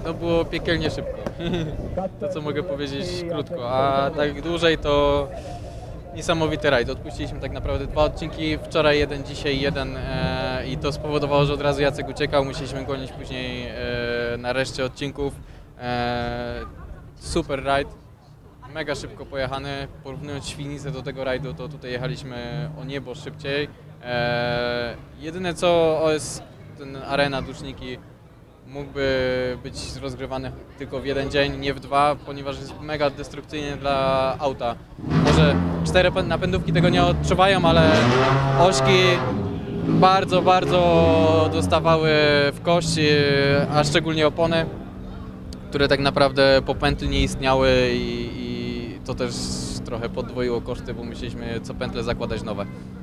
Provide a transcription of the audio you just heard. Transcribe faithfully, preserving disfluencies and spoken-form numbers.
No było piekielnie szybko, to co mogę powiedzieć krótko, a tak dłużej to niesamowity rajd. Odpuściliśmy tak naprawdę dwa odcinki, wczoraj jeden, dzisiaj jeden e, i to spowodowało, że od razu Jacek uciekał, musieliśmy gonić później e, na reszcie odcinków. E, super rajd, mega szybko pojechany, porównując Świdnicę do tego rajdu, to tutaj jechaliśmy o niebo szybciej. E, jedyne co O S, ten Arena Duszniki mógłby być rozgrywany tylko w jeden dzień, nie w dwa, ponieważ jest mega destrukcyjny dla auta. Może cztery napędówki tego nie odczuwają, ale ośki bardzo, bardzo dostawały w kość, a szczególnie opony, które tak naprawdę po pętli nie istniały i, i to też trochę podwoiło koszty, bo musieliśmy co pętlę zakładać nowe.